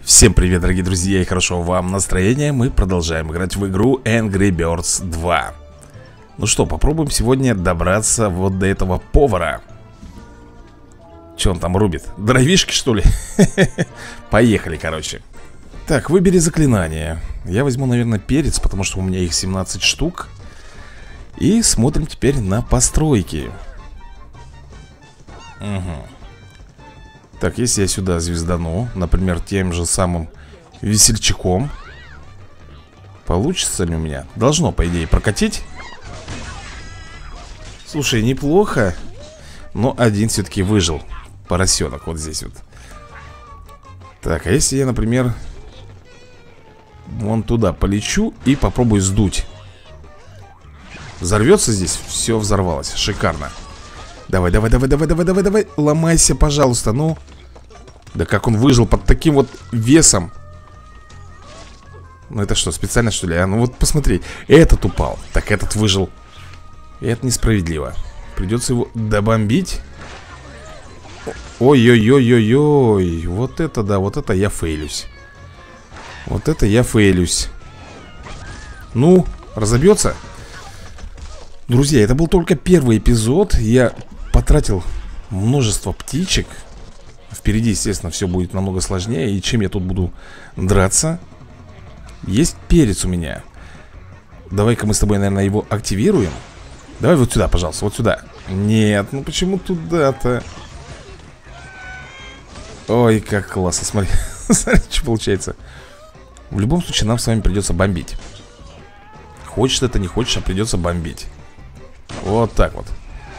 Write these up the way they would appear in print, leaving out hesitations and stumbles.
Всем привет, дорогие друзья, и хорошо вам настроения. Мы продолжаем играть в игру Angry Birds 2. Ну что, попробуем сегодня добраться вот до этого повара. Че он там рубит? Дровишки, что ли? Поехали, короче. Так, выбери заклинание. Я возьму, наверное, перец, потому что у меня их 17 штук. И смотрим теперь на постройки. Угу. Так, если я сюда звездану, например, тем же самым весельчаком, получится ли у меня? Должно, по идее, прокатить. Слушай, неплохо. Но один все-таки выжил. Поросенок вот здесь вот. Так, а если я, например, вон туда полечу и попробую сдуть? Взорвется здесь? Все взорвалось, шикарно. Давай, давай, давай, давай, давай, давай, давай. Ломайся, пожалуйста, ну. Да как он выжил под таким вот весом. Ну это что, специально что ли? А ну вот посмотри, этот упал, так этот выжил. И это несправедливо. Придется его добомбить. Ой-ой-ой-ой-ой. Вот это да, вот это я фейлюсь. Вот это я фейлюсь. Ну, разобьется. Друзья, это был только первый эпизод. Я потратил множество птичек. Впереди, естественно, все будет намного сложнее. И чем я тут буду драться? Есть перец у меня. Давай-ка мы с тобой, наверное, его активируем. Давай вот сюда, пожалуйста, вот сюда. Нет, ну почему туда-то? Ой, как классно, смотри. Смотри, что получается. В любом случае, нам с вами придется бомбить. Хочешь это, не хочешь, а придется бомбить. Вот так вот.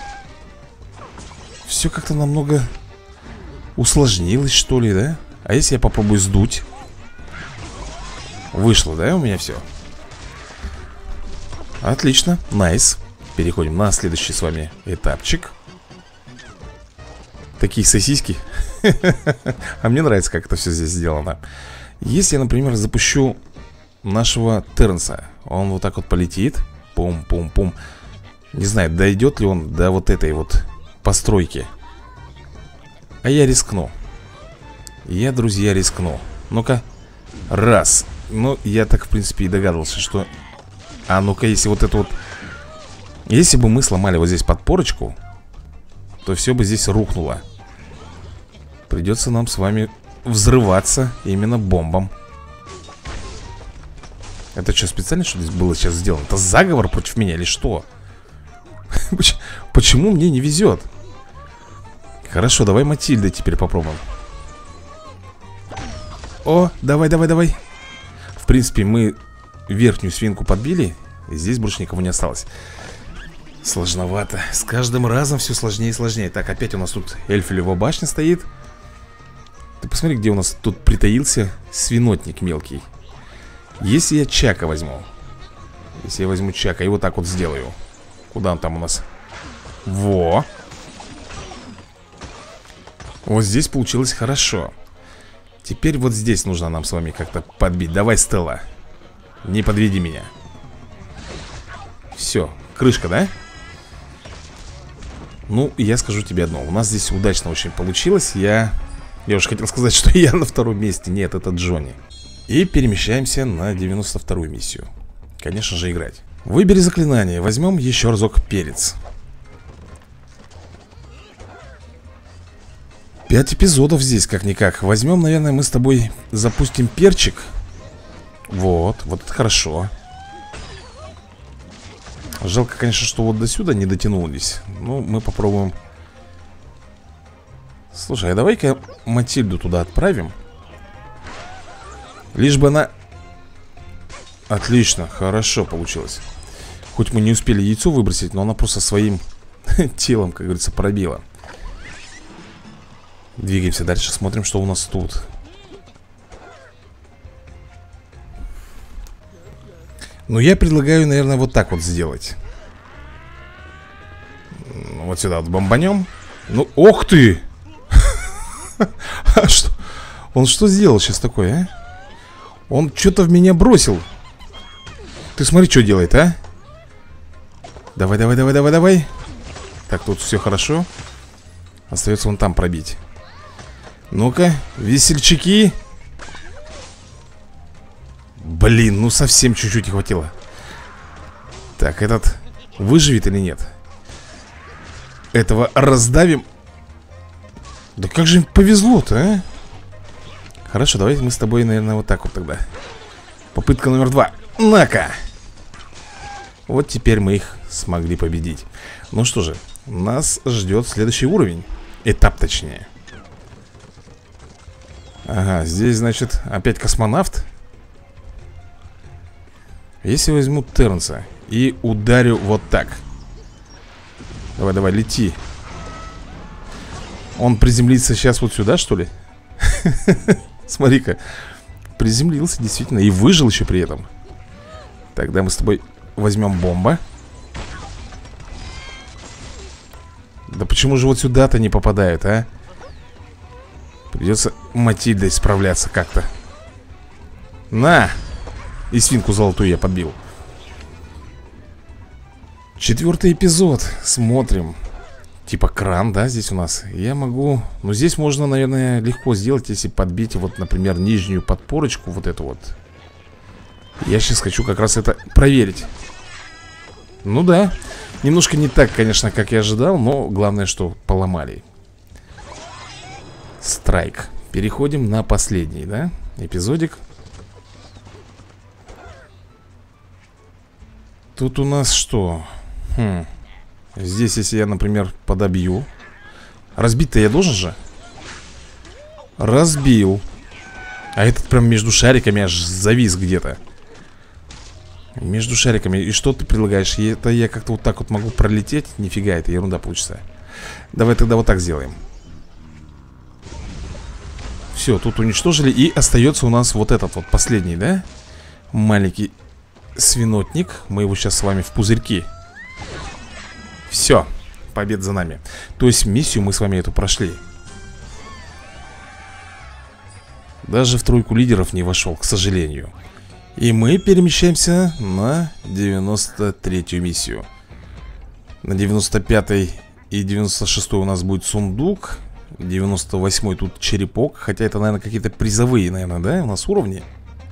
Все как-то намного усложнилось, что ли, да? А если я попробую сдуть? Вышло, да, у меня все? Отлично, найс. Переходим на следующий с вами этапчик. Такие сосиски. А мне нравится, как это все здесь сделано. Если я, например, запущу нашего Тернса, он вот так вот полетит. Пум-пум-пум. Не знаю, дойдет ли он до вот этой вот постройки. А я рискну. Я, друзья, рискну. Ну-ка. Раз. Ну, я так, в принципе, и догадывался, что... А ну-ка, если вот это вот... Если бы мы сломали вот здесь подпорочку, то все бы здесь рухнуло. Придется нам с вами взрываться именно бомбом. Это что, специально что здесь было сейчас сделано? Это заговор против меня или что? Почему мне не везет? Хорошо, давай Матильда теперь попробуем. О, давай, давай, давай. В принципе, мы верхнюю свинку подбили. И здесь больше никого не осталось. Сложновато. С каждым разом все сложнее и сложнее. Так, опять у нас тут Эльфелева башня стоит. Ты посмотри, где у нас тут притаился свинотник мелкий. Если я Чака возьму. Если я возьму Чака и вот так вот сделаю. Куда он там у нас? Во! Вот здесь получилось хорошо. Теперь вот здесь нужно нам с вами как-то подбить. Давай, Стелла, не подведи меня. Все, крышка, да? Ну, я скажу тебе одно. У нас здесь удачно очень получилось. Я уже хотел сказать, что я на втором месте. Нет, это Джонни. И перемещаемся на 92-ю миссию. Конечно же, играть. Выбери заклинание. Возьмем еще разок перец. 5 эпизодов здесь, как-никак. Возьмем, наверное, мы с тобой запустим перчик. Вот это хорошо. Жалко, конечно, что вот до сюда не дотянулись. Ну, мы попробуем. Слушай, а давай-ка Матильду туда отправим. Лишь бы она... Отлично, хорошо получилось. Хоть мы не успели яйцо выбросить, но она просто своим телом, как говорится, пробила. Двигаемся дальше, смотрим, что у нас тут. Ну, я предлагаю, наверное, вот так вот сделать. Вот сюда вот бомбанем. Ну, ох ты! Он что сделал сейчас такое, а? Он что-то в меня бросил. Ты смотри, что делает, а? Давай, давай, давай, давай, давай. Так, тут все хорошо. Остается вон там пробить. Ну-ка, весельчаки. Блин, ну совсем чуть-чуть не хватило. Так, этот выживет или нет? Этого раздавим. Да как же им повезло-то, а? Хорошо, давайте мы с тобой, наверное, вот так вот тогда. Попытка номер 2. На-ка! Вот теперь мы их смогли победить. Ну что же, нас ждет следующий уровень. Этап, точнее. Ага, здесь, значит, опять космонавт. Если возьму Тернса и ударю вот так. Давай, давай, лети. Он приземлится сейчас вот сюда, что ли? Смотри-ка. Приземлился, действительно. И выжил еще при этом. Тогда мы с тобой возьмем бомба. Да почему же вот сюда-то не попадает, а? Придется Матильдой справляться как-то. На! И свинку золотую я подбил. 4-й эпизод. Смотрим. Типа кран, да, здесь у нас. Я могу... Ну, здесь можно, наверное, легко сделать, если подбить, вот, например, нижнюю подпорочку. Вот эту вот. Я сейчас хочу как раз это проверить. Ну да. Немножко не так, конечно, как я ожидал. Но главное, что поломали. Страйк. Переходим на последний, да, эпизодик. Тут у нас что? Здесь, если я, например, подобью. Разбить-то я должен же? Разбил. А этот прям между шариками аж завис где-то. Между шариками. И что ты предлагаешь? Это я как-то вот так вот могу пролететь? Нифига, это ерунда получится. Давай тогда вот так сделаем. Все, тут уничтожили. И остается у нас вот этот вот последний, да? Маленький свинотник. Мы его сейчас с вами в пузырьки. Все, победа за нами. То есть миссию мы с вами эту прошли. Даже в тройку лидеров не вошел, к сожалению. И мы перемещаемся на 93-ю миссию. На 95-й и 96-й у нас будет сундук. 98-й тут черепок. Хотя это, наверное, какие-то призовые, наверное, да, у нас уровни.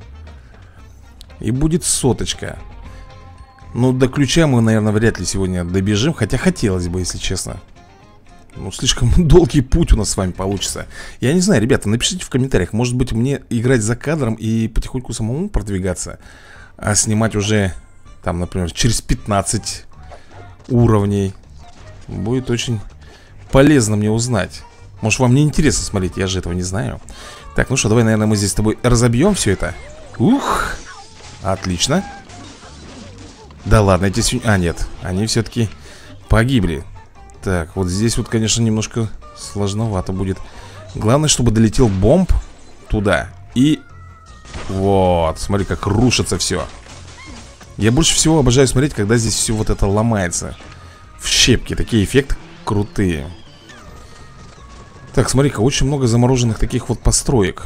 И будет 100-очка. Ну, до ключа мы, наверное, вряд ли сегодня добежим. Хотя хотелось бы, если честно. Ну, слишком долгий путь у нас с вами получится. Я не знаю, ребята, напишите в комментариях. Может быть, мне играть за кадром и потихоньку самому продвигаться, а снимать уже, там, например, через 15 уровней. Будет очень полезно мне узнать. Может, вам не интересно смотреть, я же этого не знаю. Так, ну что, давай, наверное, мы здесь с тобой разобьем все это. Ух, отлично. Да ладно, эти свиньи... А, нет, они все-таки погибли. Так, вот здесь вот, конечно, немножко сложновато будет. Главное, чтобы долетел бомб туда. И... Вот, смотри, как рушится все. Я больше всего обожаю смотреть, когда здесь все вот это ломается в щепки, такие эффекты крутые. Так, смотри-ка, очень много замороженных таких вот построек.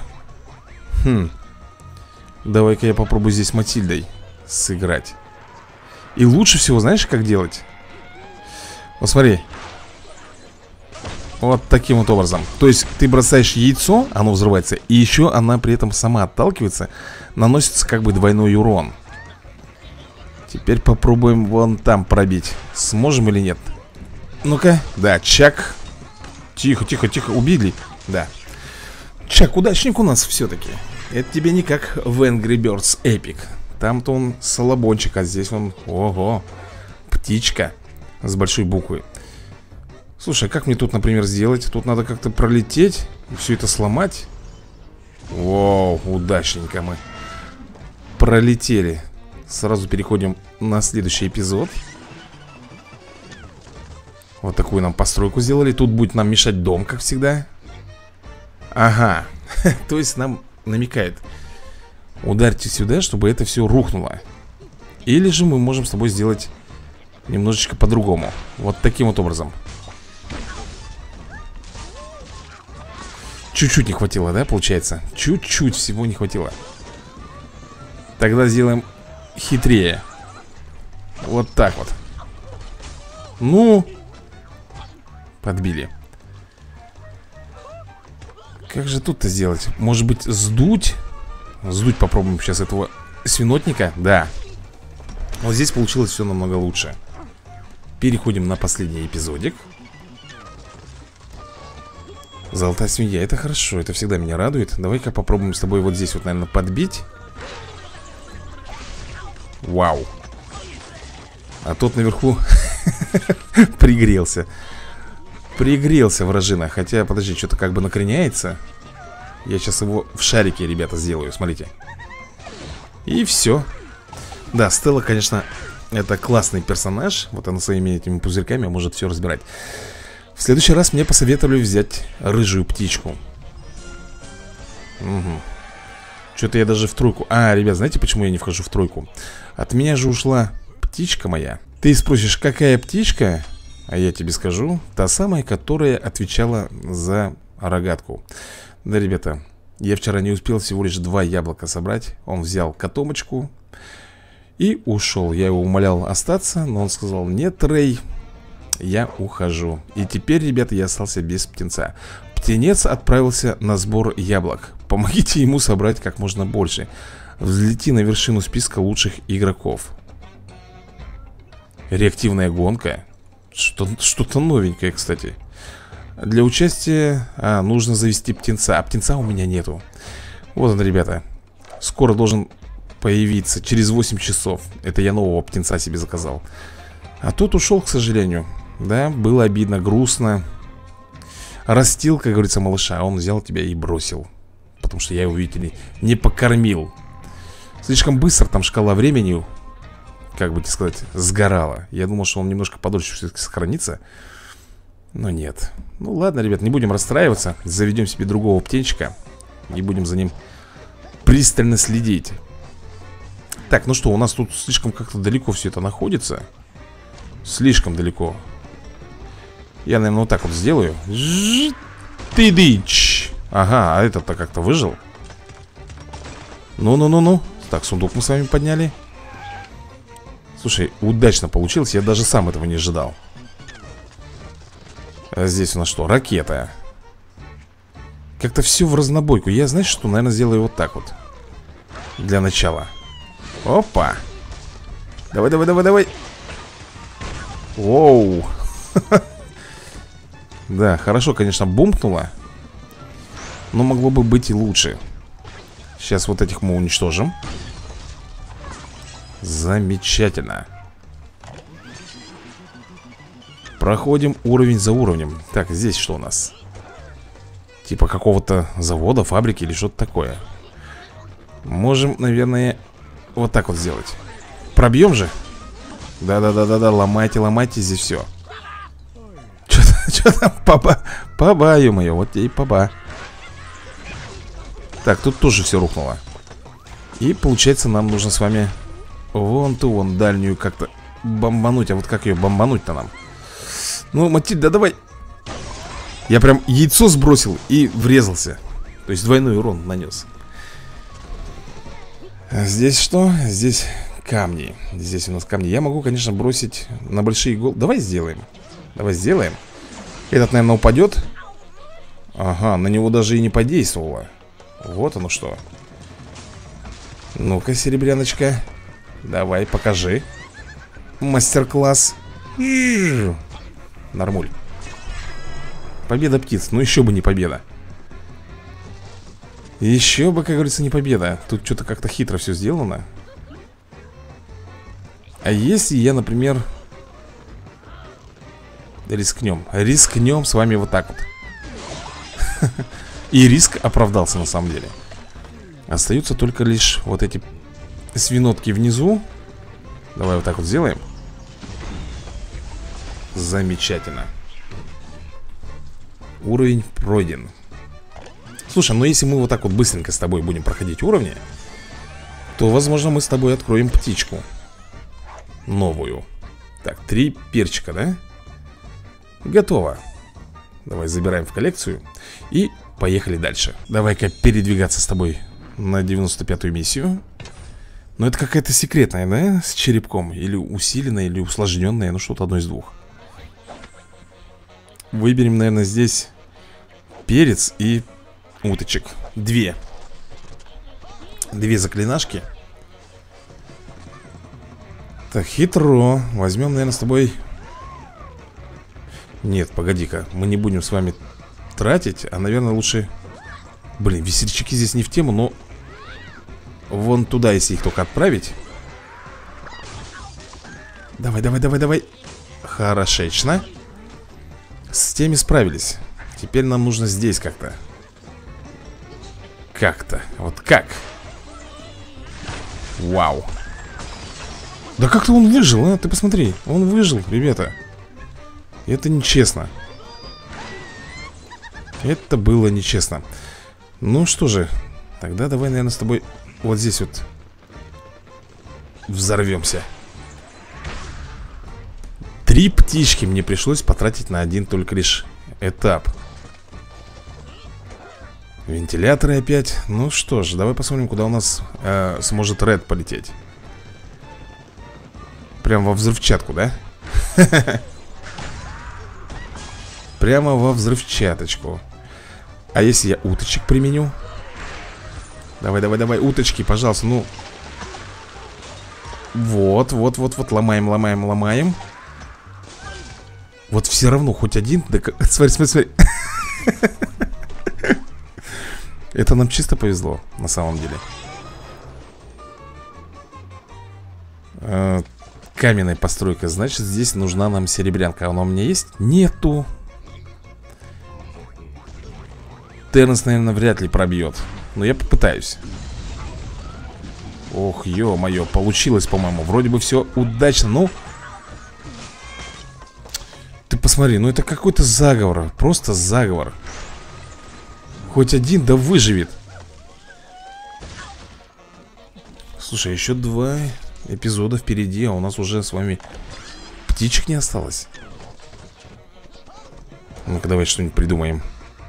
Давай-ка я попробую здесь Матильдой сыграть. И лучше всего, знаешь, как делать? Вот смотри. Вот таким вот образом. То есть ты бросаешь яйцо, оно взрывается, и еще она при этом сама отталкивается. Наносится как бы двойной урон. Теперь попробуем вон там пробить. Сможем или нет? Ну-ка, да, Чак. Тихо, тихо, тихо, убили. Да. Чак, удачник у нас все-таки. Это тебе не как в Angry Birds Epic. Там-то он салабончик, а здесь он, ого, птичка с большой буквы. Слушай, а как мне тут, например, сделать? Тут надо как-то пролететь и все это сломать. Воу, удачненько мы пролетели. Сразу переходим на следующий эпизод. Вот такую нам постройку сделали. Тут будет нам мешать дом, как всегда. Ага, то есть нам намекает: ударьте сюда, чтобы это все рухнуло. Или же мы можем с тобой сделать немножечко по-другому. Вот таким вот образом. Чуть-чуть не хватило, да, получается? Чуть-чуть всего не хватило. Тогда сделаем хитрее. Вот так вот. Ну, подбили. Как же тут-то сделать? Может быть, сдуть? Сдуть попробуем сейчас этого свинотника, да. Вот здесь получилось все намного лучше. Переходим на последний эпизодик. Золотая свинья, это хорошо, это всегда меня радует. Давай-ка попробуем с тобой вот здесь вот, наверное, подбить. Вау. А тот наверху пригрелся. Пригрелся вражина. Хотя, подожди, что-то как бы накреняется. Я сейчас его в шарике, ребята, сделаю, смотрите. И все. Да, Стелла, конечно, это классный персонаж. Вот она своими этими пузырьками может все разбирать. В следующий раз мне посоветовали взять рыжую птичку. Угу. Что-то я даже в тройку. А, ребят, знаете, почему я не вхожу в тройку? От меня же ушла птичка моя. Ты спросишь, какая птичка? А я тебе скажу, та самая, которая отвечала за рогатку. Да, ребята, я вчера не успел всего лишь 2 яблока собрать. Он взял котомочку и ушел. Я его умолял остаться, но он сказал: нет, Рэй, я ухожу. И теперь, ребята, я остался без птенца. Птенец отправился на сбор яблок. Помогите ему собрать как можно больше. Взлети на вершину списка лучших игроков. Реактивная гонка. Что-то новенькое, кстати. Для участия нужно завести птенца. А птенца у меня нету. Вот он, ребята. Скоро должен появиться, через 8 часов. Это я нового птенца себе заказал. А тут ушел, к сожалению. Да, было обидно, грустно. Растил, как говорится, малыша. А он взял тебя и бросил. Потому что я его, видите ли, не покормил. Слишком быстро там шкала времени, как бы тебе сказать, сгорала. Я думал, что он немножко подольше все-таки сохранится. Но нет. Ну ладно, ребят, не будем расстраиваться. Заведем себе другого птенчика и будем за ним пристально следить. Так, ну что, у нас тут слишком как-то далеко все это находится. Слишком далеко. Я, наверное, вот так вот сделаю. Ты дичь. Ага, а этот-то как-то выжил. Ну-ну-ну-ну. Так, сундук мы с вами подняли. Слушай, удачно получилось. Я даже сам этого не ожидал. А здесь у нас что? Ракета. Как-то все в разнобойку. Я, знаешь что, наверное, сделаю вот так вот. Для начала. Опа. Давай, давай, давай, давай. Воу. Да, хорошо, конечно, бумкнуло. Но могло бы быть и лучше. Сейчас вот этих мы уничтожим. Замечательно. Проходим уровень за уровнем. Так, здесь что у нас? Типа какого-то завода, фабрики или что-то такое. Можем, наверное, вот так вот сделать. Пробьем же? Да-да-да-да-да, ломайте, ломайте здесь все. Что там, паба, ё-моё, вот тебе и паба. Так, тут тоже все рухнуло. И получается, нам нужно с вами вон ту вон дальнюю как-то бомбануть. А вот как ее бомбануть-то нам? Ну, Матильда, давай. Я прям яйцо сбросил и врезался. То есть двойной урон нанес. А здесь что? Здесь камни. Здесь у нас камни. Я могу, конечно, бросить на большие головы. Давай сделаем. Давай сделаем. Этот, наверное, упадет. Ага, на него даже и не подействовало. Вот оно что. Ну-ка, серебряночка, давай, покажи мастер-класс. Нормуль. Победа птиц, ну еще бы не победа. Еще бы, как говорится, не победа. Тут что-то как-то хитро все сделано. А если я, например, рискнем с вами вот так вот. И риск оправдался на самом деле. Остаются только лишь вот эти свинотки внизу. Давай вот так вот сделаем. Замечательно. Уровень пройден. Слушай, ну если мы вот так вот быстренько с тобой будем проходить уровни, то, возможно, мы с тобой откроем птичку новую. Так, 3 перчика, да? Готово. Давай забираем в коллекцию и поехали дальше. Давай-ка передвигаться с тобой на 95-ю миссию. Но это какая-то секретная, да? С черепком. Или усиленная, или усложненная. Ну что-то одно из двух. Выберем, наверное, здесь перец и уточек. 2 заклинашки. Так, хитро. Возьмем, наверное, с тобой... Нет, погоди-ка. Мы не будем с вами тратить, а, наверное, лучше... Блин, весельчаки здесь не в тему, но... Вон туда, если их только отправить. Давай, давай, давай, давай. Хорошечно. С теми справились. Теперь нам нужно здесь как-то. Как-то. Вот как? Вау. Да как-то он выжил, а? Ты посмотри. Он выжил, ребята. Это нечестно. Это было нечестно. Ну что же. Тогда давай, наверное, с тобой вот здесь вот взорвемся. 3 птички мне пришлось потратить на один только лишь этап. Вентиляторы опять. Ну что ж, давай посмотрим, куда у нас сможет Ред полететь. Прям во взрывчатку, да? Прямо во взрывчаточку. А если я уточек применю? Давай, давай, давай, уточки, пожалуйста, ну. Вот, вот, вот, вот, ломаем, ломаем, ломаем. Вот все равно, хоть один. Да, смотри, смотри, смотри. Это нам чисто повезло, на самом деле. Каменная постройка. Значит, здесь нужна нам серебрянка. Она у меня есть? Нету. Тернс, наверное, вряд ли пробьет. Но я попытаюсь. Ох, ё-моё, получилось, по-моему. Вроде бы все удачно, ну. Ты посмотри, ну это какой-то заговор. Просто заговор. Хоть один, да выживет. Слушай, еще 2 эпизода впереди, а у нас уже с вами птичек не осталось. Ну-ка, давай что-нибудь придумаем.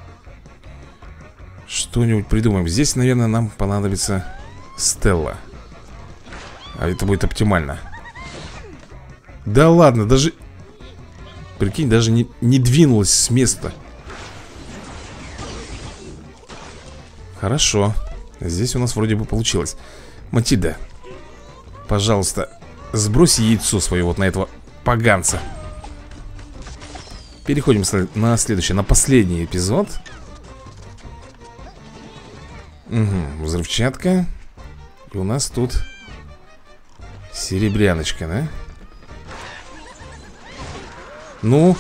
Что-нибудь придумаем. Здесь, наверное, нам понадобится Стелла. А это будет оптимально. Да ладно, даже... Прикинь, даже не двинулась с места. Хорошо. Здесь у нас вроде бы получилось. Матильда, пожалуйста, сбрось яйцо свое вот на этого поганца. Переходим на следующий, на последний эпизод. Угу, взрывчатка. И у нас тут серебряночка, да? Ну,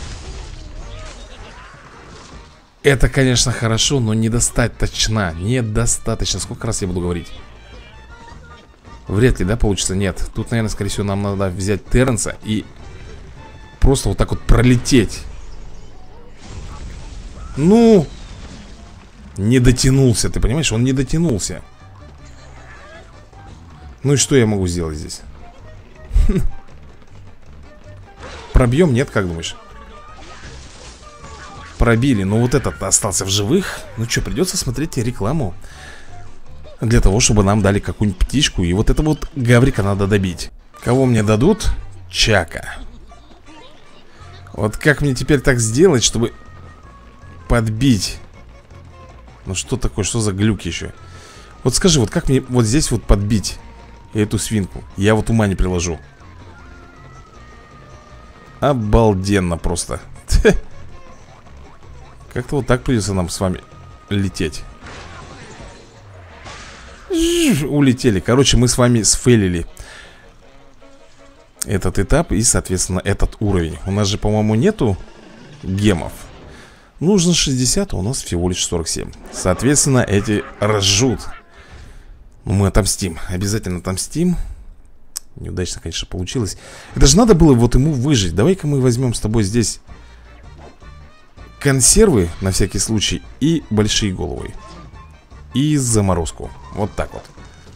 это, конечно, хорошо, но недостаточно. Недостаточно. Сколько раз я буду говорить? Вряд ли, да, получится? Нет. Тут, наверное, скорее всего, нам надо взять Тернса и просто вот так вот пролететь. Ну, не дотянулся, ты понимаешь? Он не дотянулся. Ну и что я могу сделать здесь? Пробьем, нет, как думаешь? Пробили, но вот этот остался в живых. Ну что, придется смотреть рекламу для того, чтобы нам дали какую-нибудь птичку. И вот этого вот гаврика надо добить. Кого мне дадут? Чака. Вот как мне теперь так сделать, чтобы подбить? Ну что такое, что за глюк еще? Вот скажи, вот как мне вот здесь вот подбить эту свинку? Я вот ума не приложу. Обалденно просто. Как-то вот так придется нам с вами лететь. Улетели. Короче, мы с вами сфейлили этот этап и, соответственно, этот уровень. У нас же, по-моему, нету гемов. Нужно 60, а у нас всего лишь 47. Соответственно, эти ржут. Но мы отомстим. Обязательно отомстим. Неудачно, конечно, получилось. Это же надо было вот ему выжить. Давай-ка мы возьмем с тобой здесь консервы, на всякий случай, и большие головы. И заморозку. Вот так вот.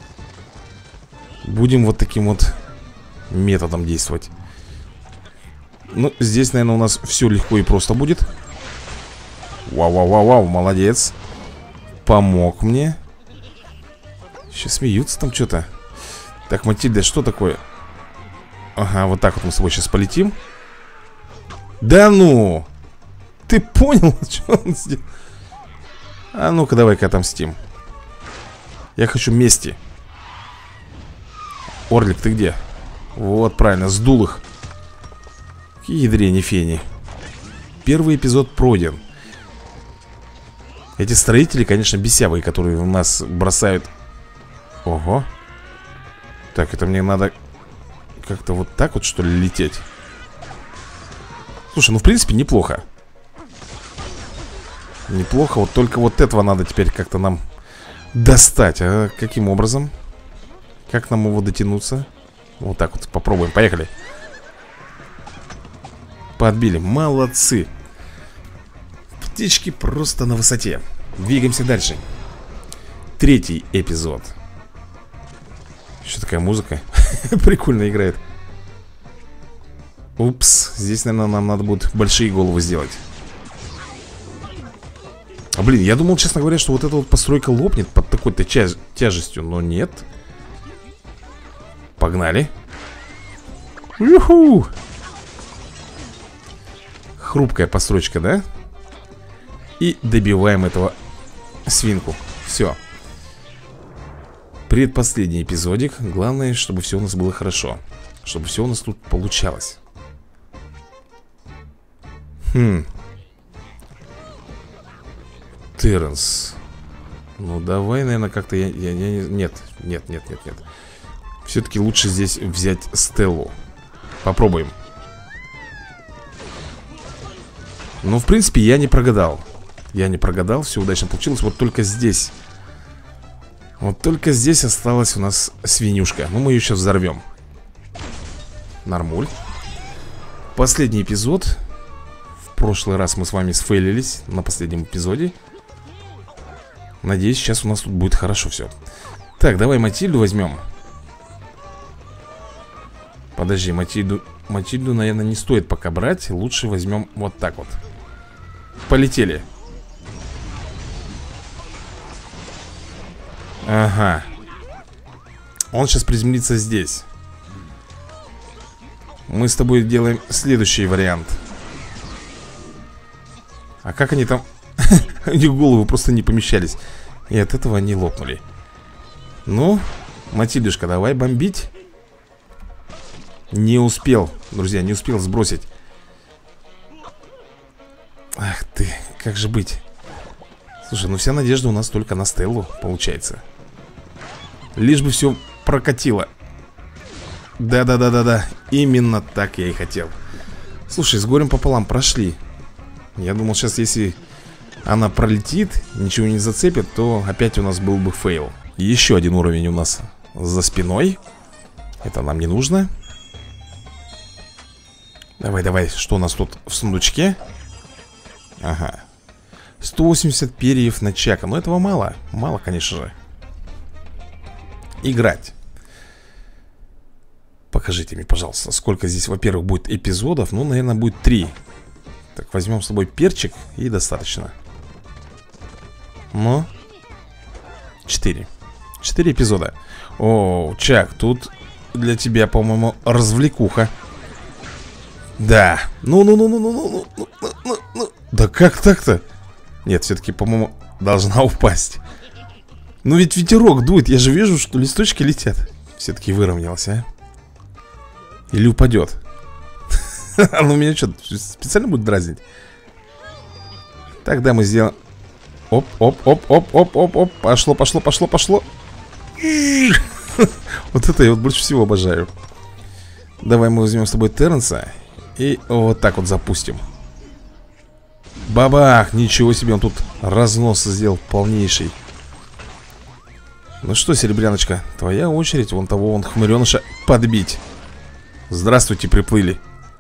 Будем вот таким вот методом действовать. Ну, здесь, наверное, у нас все легко и просто будет. Вау-вау-вау-вау, молодец. Помог мне. Сейчас смеются там что-то. Так, Матильда, что такое? Ага, вот так вот мы с тобой сейчас полетим. Да ну! Ты понял, что он сделал? А ну-ка, давай-ка отомстим. Я хочу мести. Орлик, ты где? Вот, правильно, сдул их. Ядрени фени. Первый эпизод пройден. Эти строители, конечно, бесявые, которые у нас бросают. Ого. Так, это мне надо как-то вот так вот, что ли, лететь. Слушай, ну в принципе неплохо. Неплохо, вот только вот этого надо теперь как-то нам достать. А каким образом? Как нам его дотянуться? Вот так вот, попробуем, поехали. Подбили, молодцы. Птички просто на высоте. Двигаемся дальше. Третий эпизод. Что такая музыка? Прикольно играет. Упс, здесь, наверное, нам надо будет большие головы сделать. А блин, я думал, честно говоря, что вот эта вот постройка лопнет под такой-то тяжестью. Но нет. Погнали. Юху! Хрупкая постройка, да? И добиваем этого свинку. Все. Предпоследний эпизодик. Главное, чтобы все у нас было хорошо. Чтобы все у нас тут получалось. Терренс. Ну давай, наверное, как-то Нет. Все-таки лучше здесь взять Стеллу. Попробуем. Ну, в принципе, я не прогадал. Все удачно получилось. Вот только здесь. Вот только здесь осталась у нас свинюшка. Ну, мы ее сейчас взорвем. Нормуль. Последний эпизод. В прошлый раз мы с вами сфейлились на последнем эпизоде. Надеюсь, сейчас у нас тут будет хорошо все. Так, давай Матильду возьмем. Подожди, Матильду, наверное, не стоит пока брать. Лучше возьмем вот так вот. Полетели. Ага. Он сейчас приземлится здесь. Мы с тобой делаем следующий вариант. А как они там... У них головы просто не помещались. И от этого они лопнули. Ну, Матильдушка, давай бомбить. Не успел, друзья, не успел сбросить. Ах ты, как же быть? Слушай, ну вся надежда у нас только на Стеллу, получается. Лишь бы все прокатило. Да, именно так я и хотел. Слушай, с горем пополам прошли. Я думал, сейчас если она пролетит, ничего не зацепит, то опять у нас был бы фейл. Еще один уровень у нас за спиной. Это нам не нужно. Давай, что у нас тут в сундучке? Ага. 180 перьев на Чака. Но этого мало. Мало, конечно же. Играть. Покажите мне, пожалуйста, сколько здесь, во-первых, будет эпизодов. Ну, наверное, будет 3. Так, возьмем с собой перчик и достаточно. Ну 4 эпизода. О, Чак, тут для тебя, по-моему, развлекуха. Да. Ну. Да как так-то? Нет, все-таки, по-моему, должна упасть. Ну ведь ветерок дует. Я же вижу, что листочки летят. Все-таки выровнялся, а? Или упадет? Ну меня что, специально будет дразнить? Тогда мы сделаем... Оп. Пошло. Вот это я вот больше всего обожаю. Давай мы возьмем с тобой Терренса и вот так вот запустим. Бабах! Ничего себе, он тут разнос сделал полнейший. Ну что, серебряночка, твоя очередь вон того вон хмыреныша подбить. Здравствуйте, приплыли.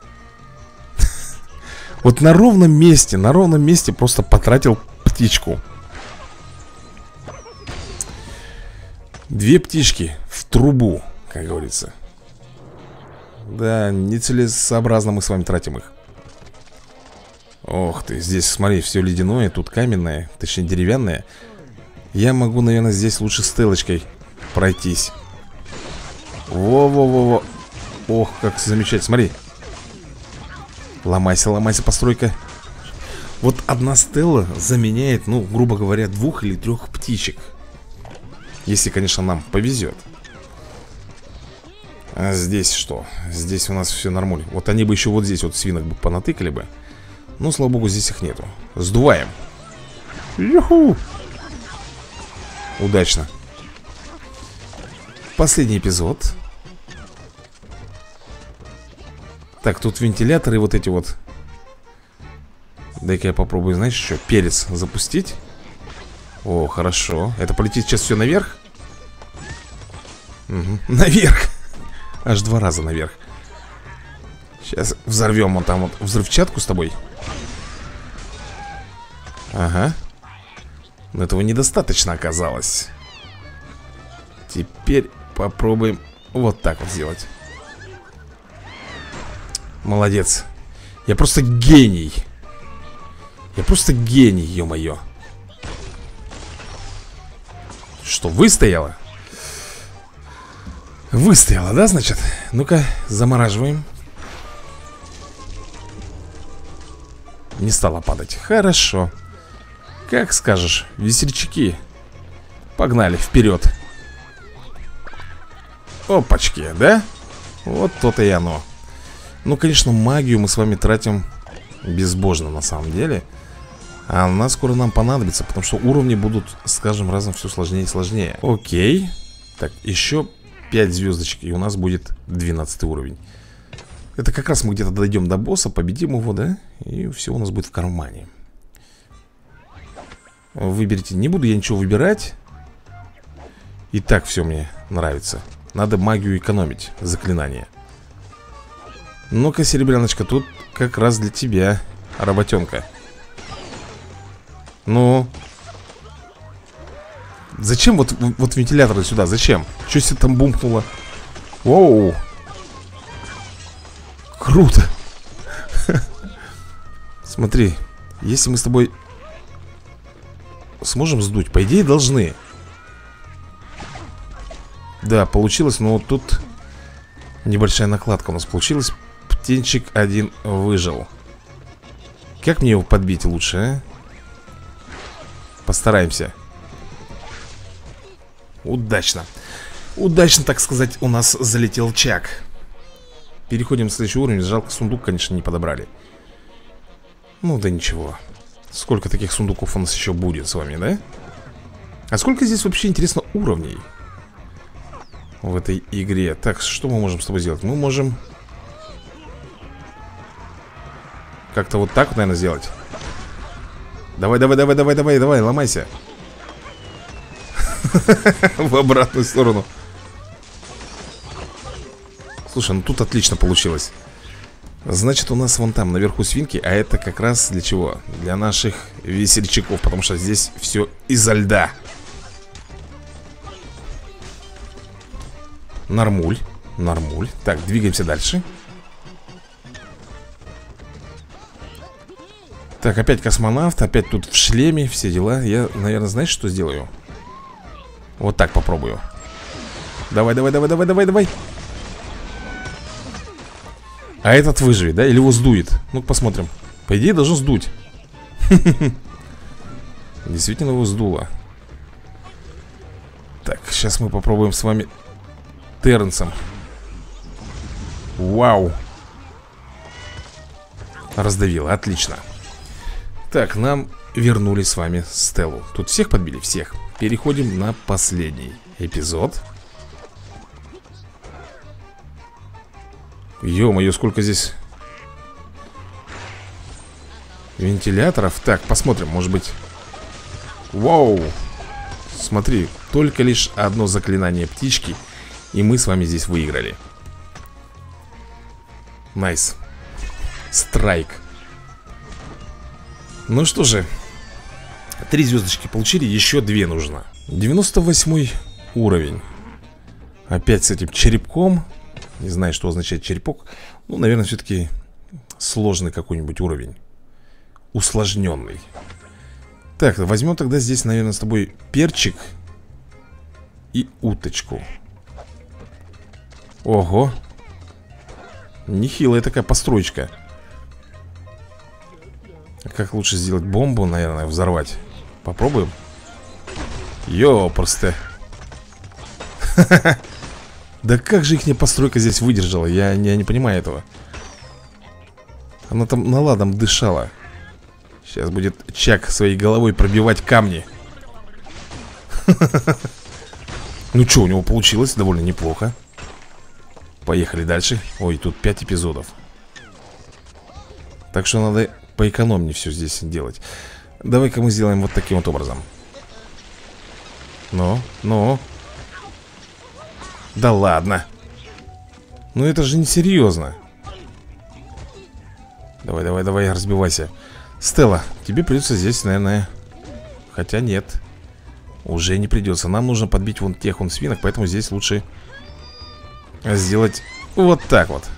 Вот на ровном месте просто потратил птичку. 2 птички в трубу, как говорится. Да, нецелесообразно мы с вами тратим их. Ох ты, здесь, смотри, все ледяное, тут каменное, точнее деревянное. Я могу, наверное, здесь лучше стелочкой пройтись. Во-во-во-во. Ох, как замечательно, смотри. Ломайся, постройка. Вот одна стелла заменяет, ну, грубо говоря, 2 или 3 птичек. Если, конечно, нам повезет. А здесь что? Здесь у нас все нормально. Вот они бы еще вот здесь вот свинок бы понатыкали бы. Но, слава богу, здесь их нету. Сдуваем. Юху! Удачно. Последний эпизод. Так, тут вентиляторы вот эти вот. Дай-ка я попробую, знаешь, что? Перец запустить. О, хорошо. Это полетит сейчас все наверх? Угу. Наверх. Аж 2 раза наверх. Сейчас взорвем вон там вот взрывчатку с тобой. Ага. Но этого недостаточно оказалось. Теперь попробуем вот так вот сделать. Молодец. Я просто гений. Я просто гений, ё-моё. Что, выстояла? Выстояла, да, значит? Ну-ка, замораживаем. Не стала падать. Хорошо. Как скажешь, весельчаки. Погнали, вперед. Опачки, да? Вот то-то и оно. Ну, конечно, магию мы с вами тратим безбожно на самом деле. А она скоро нам понадобится, потому что уровни будут с каждым разом все сложнее и сложнее. Окей. Так, еще 5 звездочек, и у нас будет 12 уровень. Это как раз мы где-то дойдем до босса, победим его, да? И все у нас будет в кармане. Выберите. Не буду я ничего выбирать. И так все мне нравится. Надо магию экономить, заклинание. Ну-ка, серебряночка, тут как раз для тебя работенка. Ну. Зачем вот вентиляторы сюда? Зачем? Что себе там бумкнуло? Воу. Круто. Смотри, если мы с тобой сможем сдуть, по идее должны. Да, получилось, но вот тут небольшая накладка у нас получилась. Птенчик один выжил. Как мне его подбить лучше, а? Постараемся. Удачно. Удачно, так сказать, у нас залетел Чак. Переходим в следующий уровень. Жалко, сундук, конечно, не подобрали. Ну да ничего. Сколько таких сундуков у нас еще будет с вами, да? А сколько здесь вообще, интересно, уровней в этой игре? Так, что мы можем с тобой сделать? Мы можем как-то вот так вот, наверное, сделать. Давай, давай, давай, давай, давай, давай, ломайся. В обратную сторону. Слушай, ну тут отлично получилось. Значит, у нас вон там наверху свинки. А это как раз для чего? Для наших весельчаков. Потому что здесь все изо льда. Нормуль. Нормуль. Так, двигаемся дальше. Так, опять космонавт. Опять тут в шлеме, все дела. Я, наверное, знаешь, что сделаю? Вот так попробую. Давай, давай, давай, давай, давай, давай. А этот выживет, да? Или его сдует? Ну-ка посмотрим. По идее должен сдуть. Действительно его сдуло. Так, сейчас мы попробуем с вами Терренсом. Вау. Раздавило, отлично. Так, нам вернули с вами Стеллу. Тут всех подбили? Всех. Переходим на последний эпизод. Ё-моё, сколько здесь вентиляторов. Так, посмотрим, может быть. Вау. Смотри, только лишь одно заклинание птички, и мы с вами здесь выиграли. Найс. Страйк. Ну что же, 3 звездочки получили, еще 2 нужно. 98 уровень. Опять с этим черепком. Не знаю, что означает черепок. Ну, наверное, все-таки сложный какой-нибудь уровень. Усложненный. Так, возьмем тогда здесь, наверное, с тобой перчик и уточку. Ого. Нехилая такая построечка. Как лучше сделать бомбу, наверное, взорвать? Попробуем. Ёпрсте. Да как же ихняя постройка здесь выдержала? Я не понимаю этого. Она там наладом дышала. Сейчас будет Чак своей головой пробивать камни. Ну что, у него получилось довольно неплохо. Поехали дальше. Ой, тут 5 эпизодов. Так что надо поэкономнее все здесь делать. Давай-ка мы сделаем вот таким вот образом. Ну. Да ладно. Ну это же несерьезно. Давай, разбивайся. Стелла, тебе придется здесь, наверное. Хотя нет. Уже не придется. Нам нужно подбить вон тех вон свинок. Поэтому здесь лучше сделать вот так вот.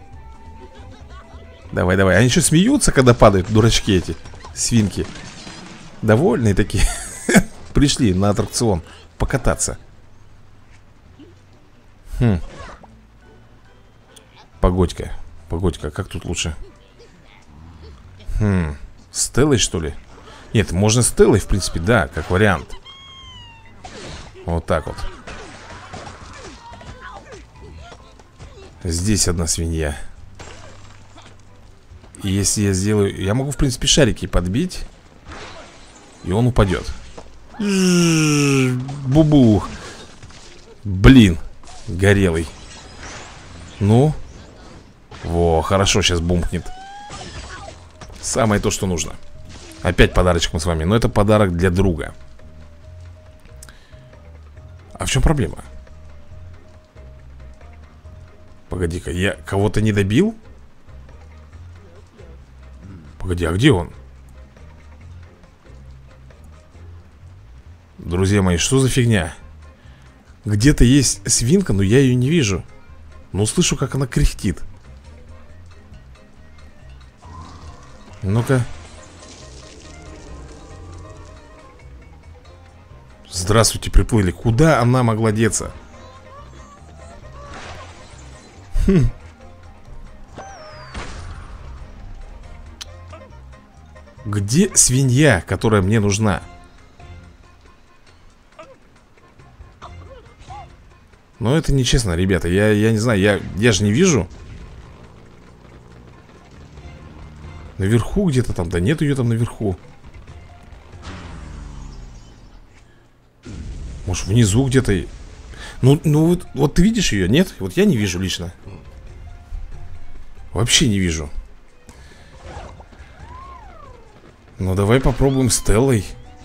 Давай. Они еще смеются, когда падают, дурачки эти свинки. Довольные такие. Пришли на аттракцион покататься. Погодька, как тут лучше? Стеллой, что ли? Нет, можно Стеллой, в принципе, да, как вариант. Вот так вот. Здесь одна свинья. И если я сделаю... Я могу, в принципе, шарики подбить. И он упадет. Бубух. Блин, горелый. Ну. Во, хорошо, сейчас бумкнет. Самое то, что нужно. Опять подарочек мы с вами. Но это подарок для друга. А в чем проблема? Погоди-ка, я кого-то не добил? Погоди, а где он? Друзья мои, что за фигня? Где-то есть свинка, но я ее не вижу. Но слышу, как она кряхтит. Ну-ка. Здравствуйте, приплыли. Куда она могла деться? Где свинья, которая мне нужна? Но это нечестно, ребята. Я не знаю, я же не вижу. Наверху где-то там. Да нет ее там наверху. Может, внизу где-то. Ну вот ты видишь ее, нет? Вот я не вижу лично. Вообще не вижу. Ну давай попробуем с Стеллой.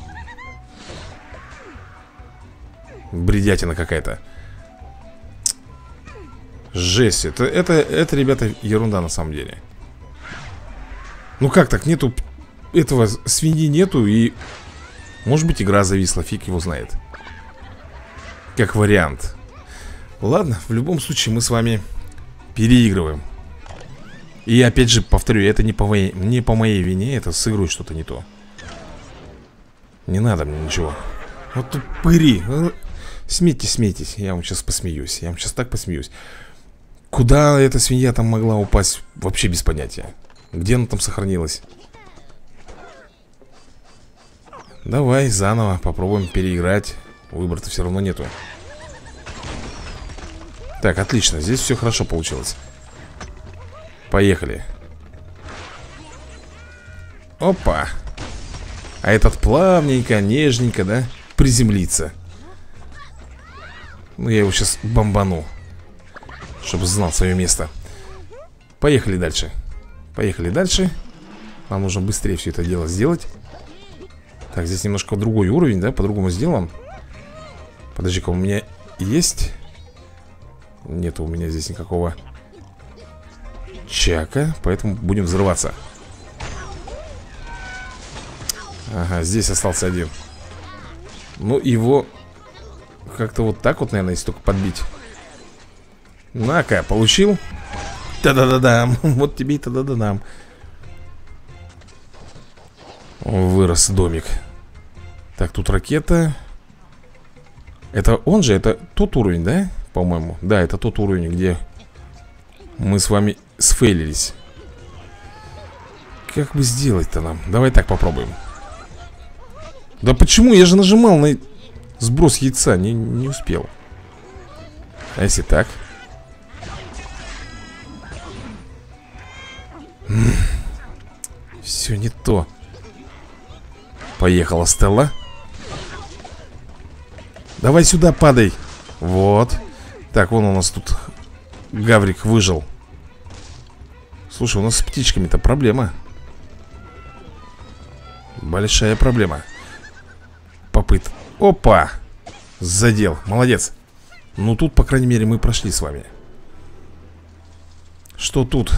Бредятина какая-то. Жесть, это, ребята, ерунда на самом деле. Ну как так, нету этого, свиньи нету. И может быть игра зависла, фиг его знает. Как вариант. Ладно, в любом случае мы с вами переигрываем. И опять же, повторю, это не по моей вине. Это с игрой что-то не то. Не надо мне ничего. Вот тут пыри. Смейтесь, я вам сейчас посмеюсь. Я вам сейчас так посмеюсь. Куда эта свинья там могла упасть? Вообще без понятия. Где она там сохранилась? Давай заново попробуем переиграть. Выбора-то все равно нету. Так, отлично, здесь все хорошо получилось. Поехали. Опа. А этот плавненько, нежненько, да, приземлится. Ну, я его сейчас бомбану, чтобы знал свое место. Поехали дальше. Поехали дальше. Нам нужно быстрее все это дело сделать. Так, здесь немножко другой уровень, да, по-другому сделаем. Подожди-ка, у меня есть? Нету у меня здесь никакого Чака, поэтому будем взрываться. Ага, здесь остался один. Ну, его как-то вот так вот, наверное, если только подбить. На-ка, получил. Та-да-да-дам. Вот тебе и та-да-да-дам. Вырос домик. Так, тут ракета. Это он же, это тот уровень, да? По-моему, да, это тот уровень, где мы с вами сфейлились. Как бы сделать-то нам? Давай так попробуем. Да почему? Я же нажимал на сброс яйца, не успел. А если так? Все не то. Поехала Стелла. Давай сюда падай. Вот. Так, вон у нас тут Гаврик выжил. Слушай, у нас с птичками-то проблема. Большая проблема. Опа! Задел, молодец. Ну тут, по крайней мере, мы прошли с вами. Что тут?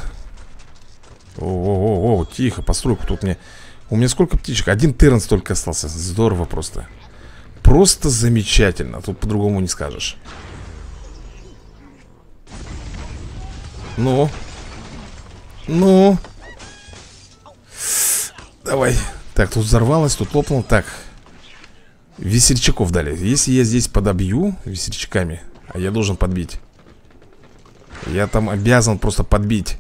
О, тихо, постройку тут мне. У меня сколько птичек? Один Терренс только остался. Здорово просто. Просто замечательно. Тут по-другому не скажешь. Ну. Давай. Так, тут взорвалось, тут лопнуло. Так. Весельчаков дали. Если я здесь подобью весельчаками, а я должен подбить, я там обязан просто подбить.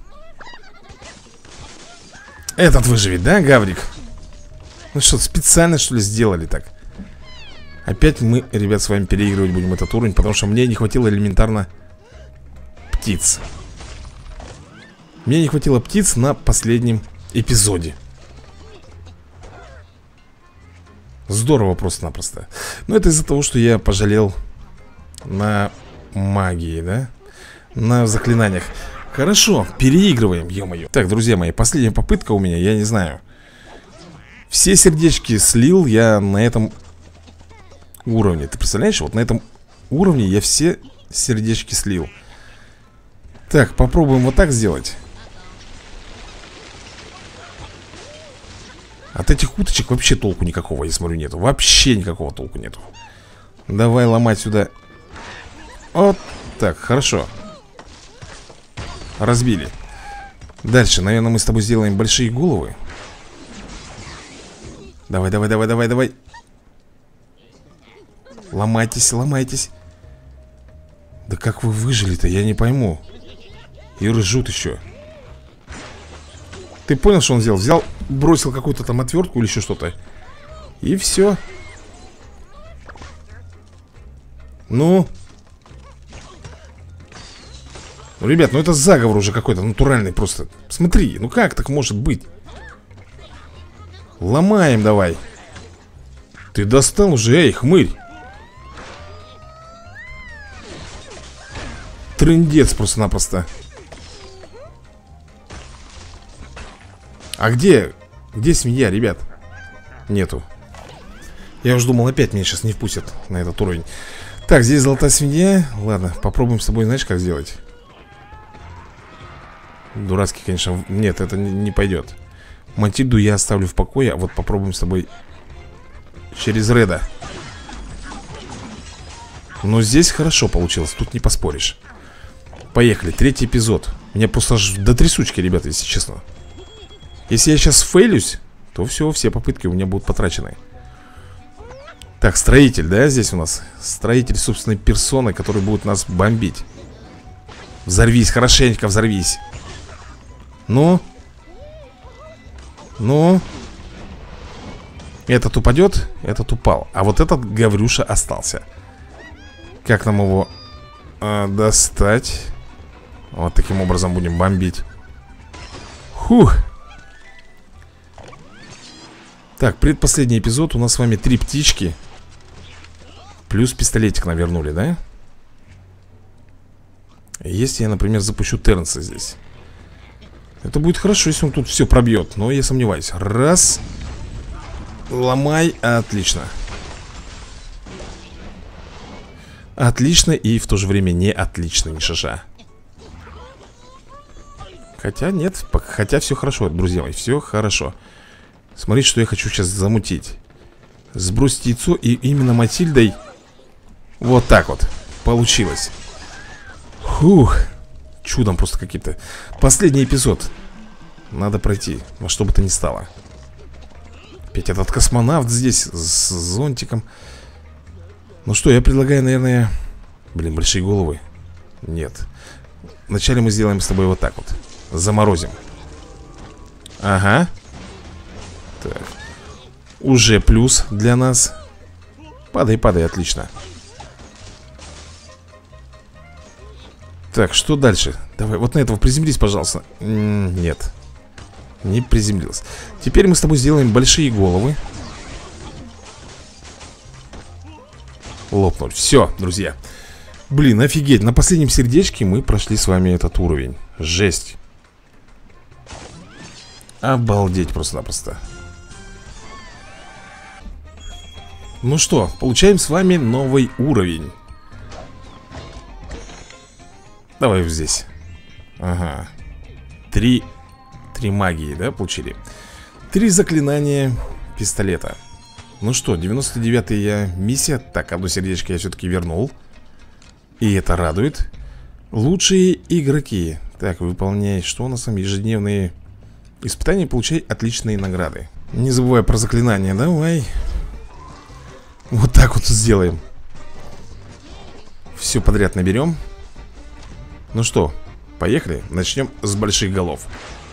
Этот выживет, да, Гаврик? Ну что, специально что ли сделали так? Опять мы, ребят, с вами переигрывать будем этот уровень, потому что мне не хватило элементарно птиц. Мне не хватило птиц на последнем эпизоде. Здорово просто-напросто. Но это из-за того, что я пожалел на магии, да? На заклинаниях. Хорошо, переигрываем, ё-моё. Так, друзья мои, последняя попытка у меня, я не знаю. Все сердечки слил я на этом уровне. Ты представляешь, вот на этом уровне я все сердечки слил. Так, попробуем вот так сделать. От этих уточек вообще толку никакого, я смотрю, нету. Вообще никакого толку нету. Давай ломать сюда. Вот так, хорошо. Разбили. Дальше, наверное, мы с тобой сделаем большие головы. Давай, давай, давай, давай, давай. Ломайтесь, ломайтесь. Да как вы выжили-то, я не пойму. И ржут еще. Ты понял, что он сделал? Взял, бросил какую-то там отвертку или еще что-то. И все. Ну, ребят, ну это заговор уже какой-то натуральный просто. Смотри, ну как так может быть? Ломаем давай. Ты достал уже, эй, хмырь. Трындец просто-напросто. А где свинья, ребят? Нету. Я уже думал, опять меня сейчас не впустят на этот уровень. Так, здесь золотая свинья. Ладно, попробуем с тобой, знаешь, как сделать? Дурацкий, конечно. Нет, это не пойдет. Матильду я оставлю в покое. А вот попробуем с тобой через Реда. Но здесь хорошо получилось, тут не поспоришь. Поехали, третий эпизод. Меня просто аж до трясучки, ребята, если честно. Если я сейчас фейлюсь, то все попытки у меня будут потрачены. Так, строитель, да, здесь у нас? Строитель собственной персоны, который будет нас бомбить. Взорвись, хорошенько взорвись. Ну? Этот упадет, этот упал. А вот этот Гаврюша остался. Как нам его достать? Вот таким образом будем бомбить. Фух. Так, предпоследний эпизод. У нас с вами 3 птички. Плюс пистолетик нам вернули, да? Если я, например, запущу Терренса здесь, это будет хорошо, если он тут все пробьет. Но я сомневаюсь. Раз. Ломай, отлично. Отлично и в то же время не отлично, ни шиша. Хотя нет, хотя все хорошо, друзья мои, все хорошо. Смотрите, что я хочу сейчас замутить. Сбросить яйцо, и именно Матильдой вот так вот получилось. Фух. Чудом просто каким-то. Последний эпизод. Надо пройти, во что бы то ни стало. Опять этот космонавт здесь с зонтиком. Ну что, я предлагаю, наверное... Блин, большие головы. Нет. Вначале мы сделаем с тобой вот так вот. Заморозим. Ага. Так. Уже плюс для нас. Падай, падай, отлично. Так, что дальше? Давай, вот на этого приземлись, пожалуйста. Нет. Не приземлился. Теперь мы с тобой сделаем большие головы. Лопнуть. Все, друзья. Блин, офигеть. На последнем сердечке мы прошли с вами этот уровень. Жесть. Обалдеть просто-напросто. Ну что, получаем с вами новый уровень. Давай вот здесь. Ага. Три магии, да, получили? 3 заклинания пистолета. Ну что, 99-я миссия. Так, одно сердечко я все-таки вернул. И это радует. Лучшие игроки. Так, выполняй. Что у нас там? Ежедневные испытания. Получай отличные награды. Не забывай про заклинания. Давай. Вот так вот сделаем. Все подряд наберем. Ну что, поехали. Начнем с больших голов.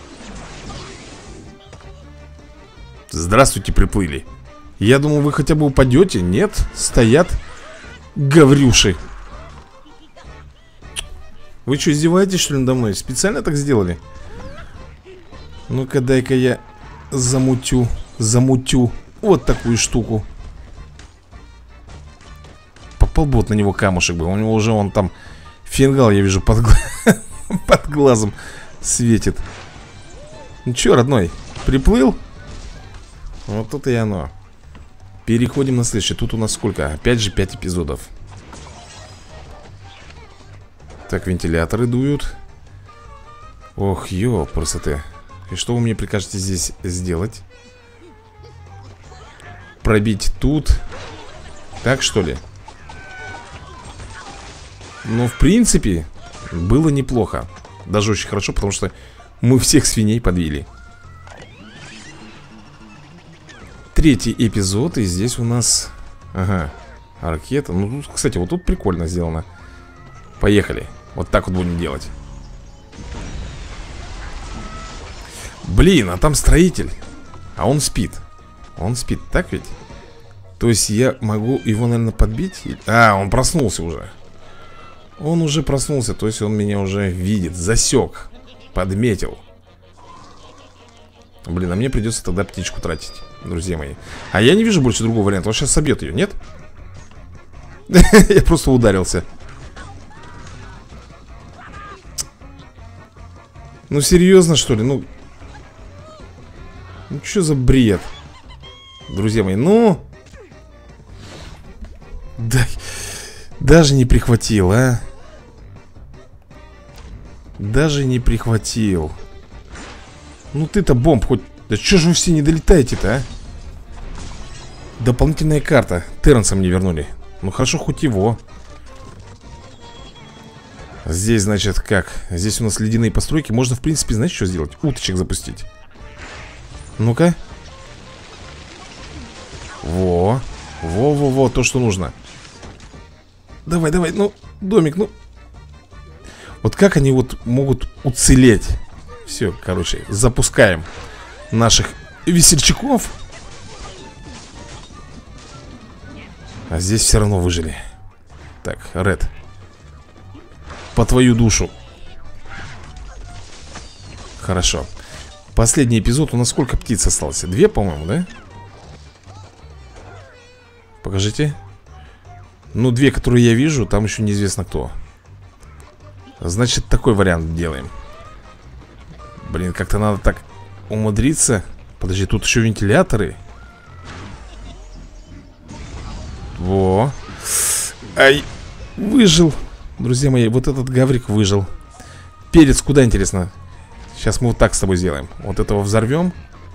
Здравствуйте, приплыли. Я думал, вы хотя бы упадете. Нет, стоят гаврюши. Вы что, издеваетесь, что ли, надо мной? Специально так сделали? Ну-ка, дай-ка я замутю вот такую штуку. Попал бы вот на него камушек бы. У него уже он там фингал, я вижу, под глазом светит. Ну что, родной, приплыл? Вот тут и оно. Переходим на следующее. Тут у нас сколько? Опять же 5 эпизодов. Так, вентиляторы дуют. Ох, ёпрст. И что вы мне прикажете здесь сделать? Пробить тут. Так, что ли? Ну, в принципе, было неплохо. Даже очень хорошо, потому что мы всех свиней подвели. 3-й эпизод, и здесь у нас... Ага, ракета. Ну, кстати, вот тут прикольно сделано. Поехали. Вот так вот будем делать. Блин, а там строитель. А он спит. Он спит, так ведь? То есть я могу его, наверное, подбить? А, он проснулся уже. Он уже проснулся, то есть он меня уже видит. Засек, подметил. Блин, а мне придется тогда птичку тратить, друзья мои. А я не вижу больше другого варианта. Он сейчас собьет ее, нет? Я просто ударился. Ну серьезно, что ли? Ну что за бред? Друзья мои, ну даже не прихватил, а? Даже не прихватил. Ну ты-то бомб хоть... Да что же вы все не долетаете-то, а? Дополнительная карта. Терренса мне вернули. Ну хорошо, хоть его. Здесь, значит, как? Здесь у нас ледяные постройки. Можно, в принципе, знаете, что сделать? Уточек запустить. Ну-ка. Во, то, что нужно. Давай, ну, домик, ну. Вот как они вот могут уцелеть? Все, короче, запускаем наших весельчаков. А здесь все равно выжили. Так, Ред, по твою душу. Хорошо. Последний эпизод. У нас сколько птиц осталось? 2, по-моему, да? Покажите. Ну, 2, которые я вижу. Там еще неизвестно кто. Значит, такой вариант делаем. Блин, как-то надо так умудриться. Подожди, тут еще вентиляторы. Во. Ай, выжил. Друзья мои, вот этот гаврик выжил. Перец куда, интересно? Сейчас мы вот так с тобой сделаем. Вот этого взорвем.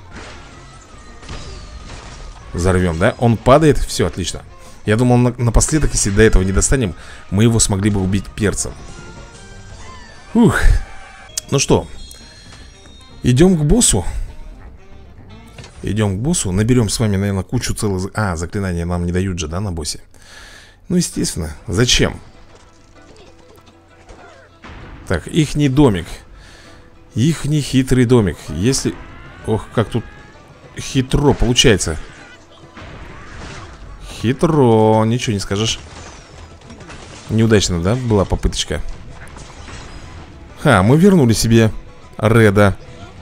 Взорвем, да? Он падает, все, отлично. Я думал, напоследок, если до этого не достанем, мы его смогли бы убить перцем. Ух. Ну что, идем к боссу. Идем к боссу. Наберем с вами, наверное, кучу целых... А, заклинания нам не дают же, да, на боссе? Ну, естественно. Зачем? Так, ихний домик. Ихний хитрый домик. Если... Ох, как тут хитро получается. Хитро, ничего не скажешь. Неудачно, да, была попыточка. Ха, мы вернули себе Реда.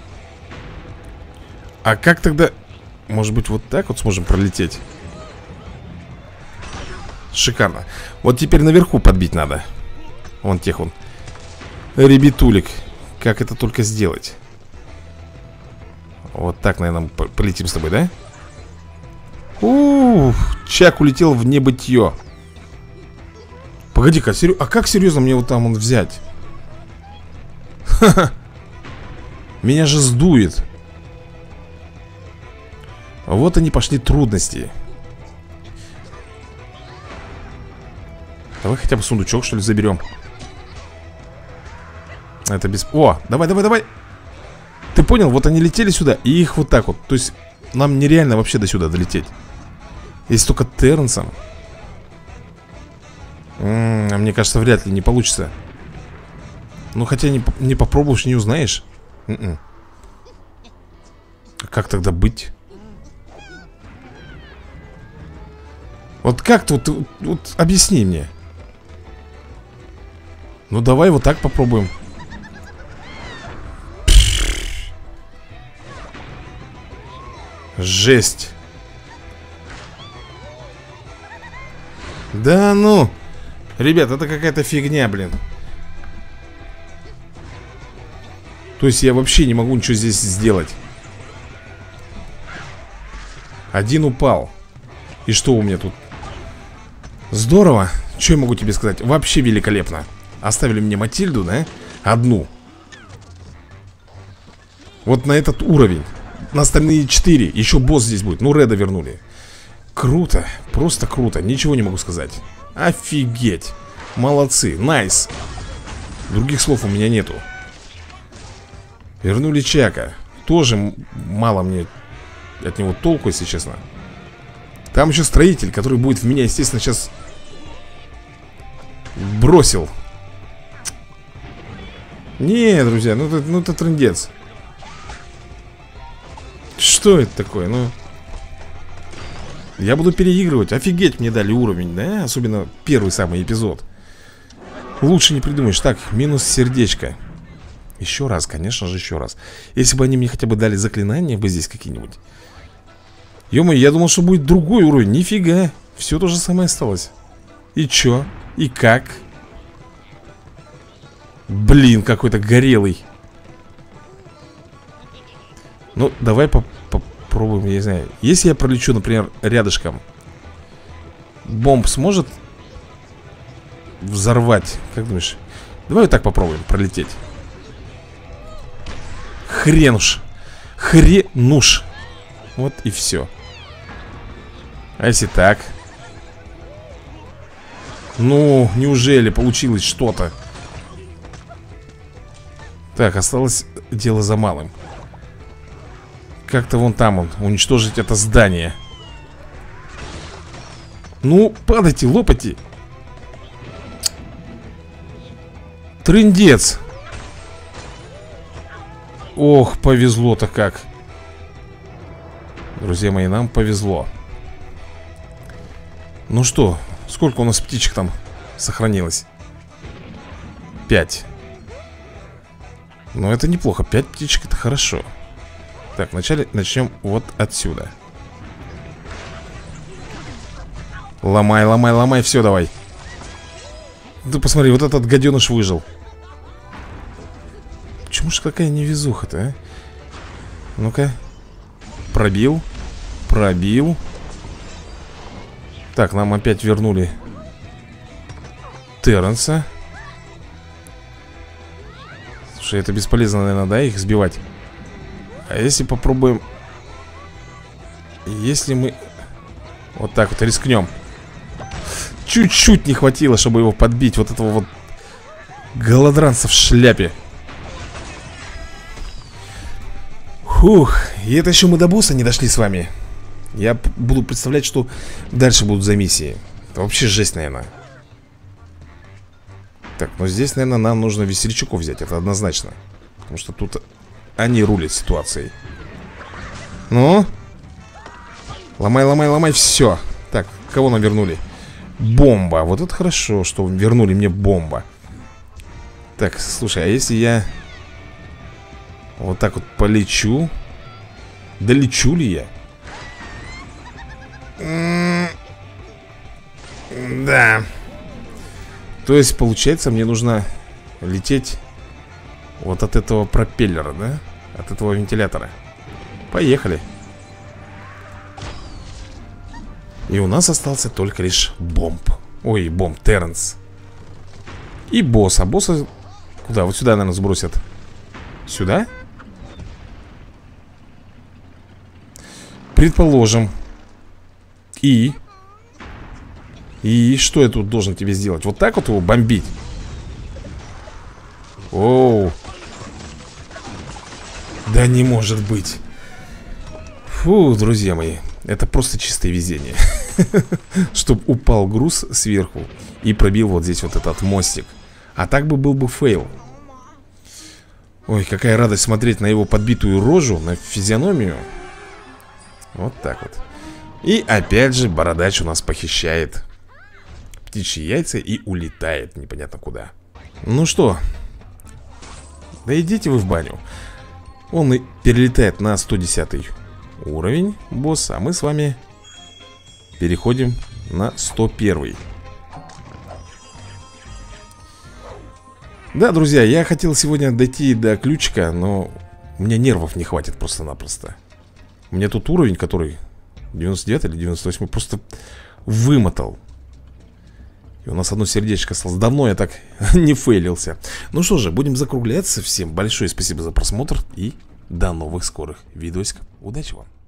А как тогда... Может быть, вот так вот сможем пролететь? Шикарно. Вот теперь наверху подбить надо. Вон тех вон ребятулек. Как это только сделать? Вот так, наверное, полетим с тобой, да? Чак улетел в небытие. Погоди-ка, а как серьезно мне вот там он взять? Ха-ха. Меня же сдует. Вот они пошли трудности. Давай хотя бы сундучок, что ли, заберем. Это без... О, давай, давай, давай. Ты понял? Вот они летели сюда, и их вот так вот. То есть нам нереально вообще до сюда долететь. Если только Терренсом. Мне кажется, вряд ли не получится. Ну, хотя не попробуешь, не узнаешь. А как тогда быть? Вот как тут, вот объясни мне. Ну, давай вот так попробуем. Жесть. Да ну. Ребят, это какая-то фигня, блин. То есть я вообще не могу ничего здесь сделать. Один упал. И что у меня тут? Здорово. Что я могу тебе сказать? Вообще великолепно. Оставили мне Матильду, да? Одну. Вот на этот уровень. На остальные 4. Еще босс здесь будет. Ну, Реда вернули. Круто. Просто круто. Ничего не могу сказать. Офигеть. Молодцы. Найс. Других слов у меня нету. Вернули Чака. Тоже мало мне от него толку, если честно. Там еще строитель, который будет в меня, естественно, сейчас бросил. Не, друзья, ну это трындец. Что это такое? Ну, я буду переигрывать. Офигеть, мне дали уровень, да? Особенно первый самый эпизод. Лучше не придумаешь. Так, минус сердечко. Еще раз, конечно же, еще раз. Если бы они мне хотя бы дали заклинания бы здесь какие-нибудь. Ё-моё, я думал, что будет другой уровень. Нифига, все то же самое осталось. И чё? И как? Блин, какой-то горелый. Ну, давай попробуем, я не знаю. Если я пролечу, например, рядышком, бомб сможет взорвать? Как думаешь? Давай вот так попробуем пролететь. Хренуш. Хренуш. Вот и все. А если так? Ну, неужели получилось что-то? Так, осталось дело за малым. Как-то вон там он, уничтожить это здание. Ну, падайте, лопайте. Трындец. Ох, повезло-то как. Друзья мои, нам повезло. Ну что, сколько у нас птичек там сохранилось? 5. Ну, это неплохо, 5 птичек, это хорошо. Так, вначале начнем вот отсюда. Ломай, ломай, ломай, все, давай. Ты посмотри, вот этот гаденыш выжил. Почему же какая невезуха-то, а? Ну-ка. Пробил. Пробил. Так, нам опять вернули Терренса. Слушай, это бесполезно, наверное, да, их сбивать. А если попробуем... Если мы... Вот так вот рискнем. Чуть-чуть не хватило, чтобы его подбить. Вот этого вот голодранца в шляпе. Фух, и это еще мы до босса не дошли с вами. Я буду представлять, что дальше будут за миссии. Это вообще жесть, наверное. Так, ну здесь, наверное, нам нужно весельчаков взять. Это однозначно. Потому что тут они рулят ситуацией. Ну? Ломай, ломай, ломай, все. Так, кого нам вернули? Бомба, вот это хорошо, что вернули мне бомба. Так, слушай, а если я вот так вот полечу? Долечу ли я? Да. То есть, получается, мне нужно лететь вот от этого пропеллера, да? От этого вентилятора. Поехали. И у нас остался только лишь бомб. Ой, бомб, Терренс. И босс. А босса куда? Вот сюда, наверное, сбросят. Сюда? Предположим. И что я тут должен тебе сделать? Вот так вот его бомбить? Оу. Да не может быть. Фу, друзья мои. Это просто чистое везение. Чтоб упал груз сверху и пробил вот здесь вот этот мостик. А так бы был бы фейл. Ой, какая радость смотреть на его подбитую рожу, на физиономию. Вот так вот. И опять же бородач у нас похищает птичьи яйца и улетает непонятно куда. Ну что, да идите вы в баню. Он и перелетает на 110 уровень, босс. А мы с вами переходим на 101. Да, друзья, я хотел сегодня дойти до ключика, но у меня нервов не хватит просто-напросто. У меня тут уровень, который 99 или 98, просто вымотал. И у нас одно сердечко осталось. Давно я так не фейлился. Ну что же, будем закругляться. Всем большое спасибо за просмотр и до новых скорых видосиков. Удачи вам!